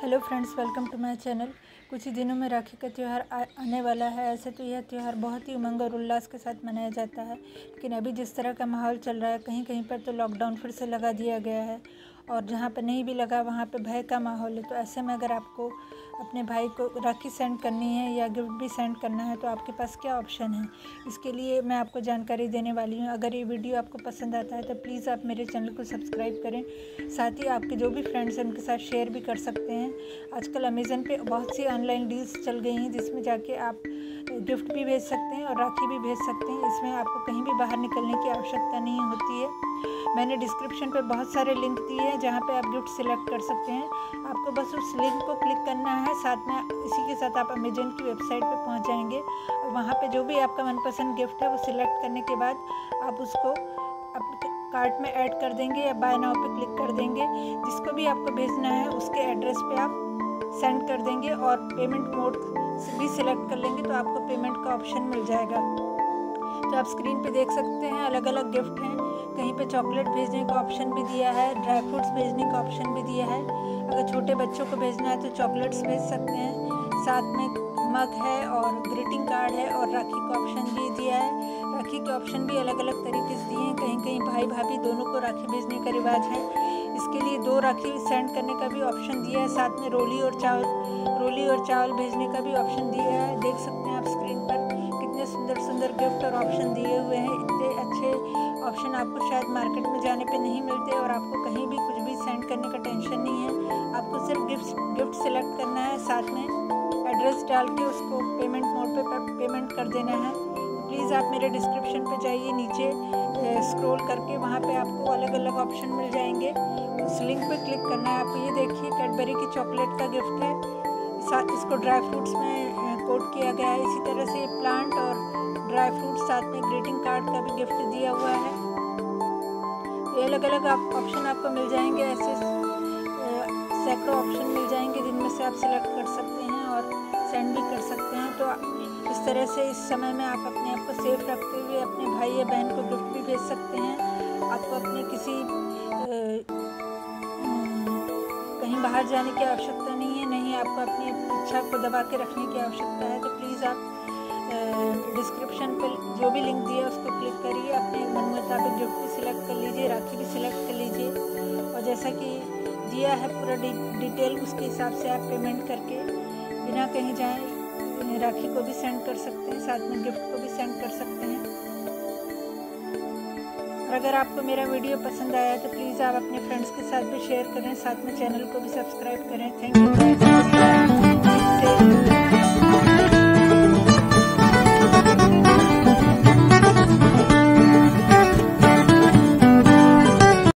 Hello friends, welcome to my channel. कुछ ही दिनों में राखी का त्यौहार आने वाला है। ऐसे तो यह त्यौहार बहुत ही उमंग और उल्लास के साथ मनाया जाता है, लेकिन अभी जिस तरह का माहौल चल रहा है, कहीं कहीं पर तो लॉकडाउन फिर से लगा दिया गया है और जहाँ पर नहीं भी लगा वहाँ पर भय का माहौल है। तो ऐसे में अगर आपको अपने भाई को राखी सेंड करनी है या गिफ्ट भी सेंड करना है तो आपके पास क्या ऑप्शन है, इसके लिए मैं आपको जानकारी देने वाली हूँ। अगर ये वीडियो आपको पसंद आता है तो प्लीज़ आप मेरे चैनल को सब्सक्राइब करें, साथ ही आपके जो भी फ्रेंड्स हैं उनके साथ शेयर भी कर सकते हैं। आजकल अमेज़न पे बहुत सी ऑनलाइन डील्स चल गई हैं जिसमें जाके आप गिफ्ट भी भेज सकते हैं और राखी भी भेज सकते हैं। इसमें आपको कहीं भी बाहर निकलने की आवश्यकता नहीं होती है। मैंने डिस्क्रिप्शन पे बहुत सारे लिंक दिए हैं जहाँ पे आप गिफ्ट सिलेक्ट कर सकते हैं। आपको बस उस लिंक को क्लिक करना है, साथ में इसी के साथ आप अमेज़न की वेबसाइट पे पहुँच जाएंगे और वहाँ पे जो भी आपका मनपसंद गिफ्ट है वो सिलेक्ट करने के बाद आप उसको अपने कार्ट में ऐड कर देंगे या बाय नाउ पे क्लिक कर देंगे। जिसको भी आपको भेजना है उसके एड्रेस पे आप सेंड कर देंगे और पेमेंट मोड भी सिलेक्ट कर लेंगे तो आपको पेमेंट का ऑप्शन मिल जाएगा। तो आप स्क्रीन पे देख सकते हैं अलग अलग गिफ्ट हैं। कहीं पे चॉकलेट भेजने का ऑप्शन भी दिया है, ड्राई फ्रूट्स भेजने का ऑप्शन भी दिया है। अगर छोटे बच्चों को भेजना है तो चॉकलेट्स भेज सकते हैं। साथ में मग है और ग्रीटिंग कार्ड है और राखी का ऑप्शन भी दिया है। राखी के ऑप्शन भी अलग अलग तरीके से दिए हैं। कहीं कहीं भाई भाभी दोनों को राखी भेजने का रिवाज है, इसके लिए 2 राखी सेंड करने का भी ऑप्शन दिया है। साथ में रोली और चावल भेजने का भी ऑप्शन दिया है। देख सकते हैं आप स्क्रीन पर कितने सुंदर सुंदर गिफ्ट और ऑप्शन दिए हुए हैं। इतने अच्छे ऑप्शन आपको शायद मार्केट में जाने पे नहीं मिलते और आपको कहीं भी कुछ भी सेंड करने का टेंशन नहीं है। आपको सिर्फ गिफ्ट सिलेक्ट करना है, साथ में एड्रेस डाल के उसको पेमेंट मोड पे पेमेंट कर देना है। प्लीज़ आप मेरे डिस्क्रिप्शन पे जाइए, नीचे स्क्रॉल करके वहाँ पे आपको अलग अलग ऑप्शन मिल जाएंगे। उस लिंक पे क्लिक करना है आपको। ये देखिए कैडबरी की चॉकलेट का गिफ्ट है, साथ इसको ड्राई फ्रूट्स में कोट किया गया है। इसी तरह से प्लांट और ड्राई फ्रूट साथ में ग्रीटिंग कार्ड का भी गिफ्ट दिया हुआ है। ये अलग अलग ऑप्शन आपको मिल जाएंगे। ऐसे सैकड़ों ऑप्शन मिल जाएंगे जिनमें से आप सिलेक्ट कर सकते हैं और सेंड भी कर सकते हैं। तो इस तरह से इस समय में आप अपने आप को सेफ रखते हुए अपने भाई या बहन को गिफ्ट भी भेज सकते हैं। आपको अपने किसी कहीं बाहर जाने की आवश्यकता नहीं है, नहीं आपको अपनी इच्छा को दबा के रखने की आवश्यकता है। तो प्लीज़ आप डिस्क्रिप्शन पर जो भी लिंक दिया उसको क्लिक करिए, अपने मन मुताबिक गिफ्ट भी सिलेक्ट कर लीजिए, राखी भी सिलेक्ट कर लीजिए और जैसा कि दिया है पूरा डिटेल उसके हिसाब से आप पेमेंट करके बिना कहीं जाए राखी को भी सेंड कर सकते हैं, साथ में गिफ्ट को भी सेंड कर सकते हैं। और अगर आपको मेरा वीडियो पसंद आया तो प्लीज़ आप अपने फ्रेंड्स के साथ भी शेयर करें, साथ में चैनल को भी सब्सक्राइब करें। Thank you.